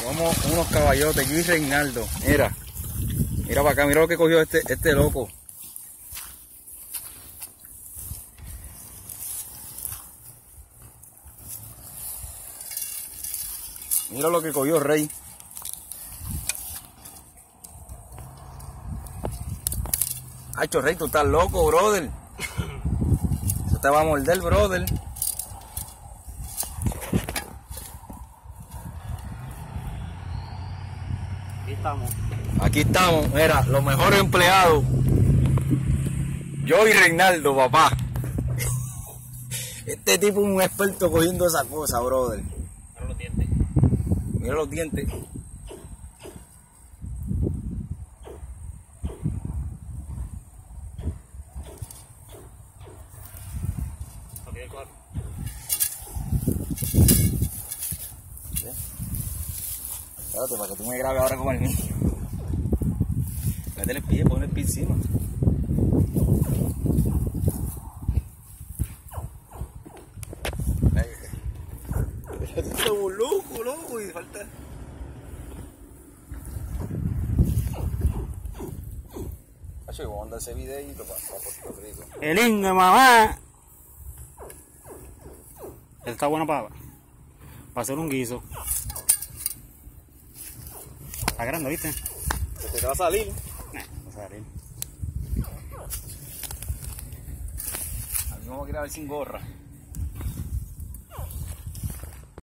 Somos unos caballotes, yo y Reinaldo. Mira para acá, mira lo que cogió este loco. Mira lo que cogió Rey. Hacho, Rey, tú estás loco, brother. Eso te va a morder, brother. Aquí estamos, mira, los mejores empleados. Yo y Reinaldo, papá. Este tipo es un experto cogiendo esa cosa, brother. Mira los dientes. Mira los dientes. Espérate, para que tú me grabes ahora con el mío. Métele el pie, pon el pie encima. Estamos loco, y falta. Vamos a mandar ese videito para Puerto Rico. El indio, mamá. Esta está buena para hacer un guiso. Está grande, ¿viste? ¿Se te va a salir? No va a salir. A mí me voy a grabar sin gorra.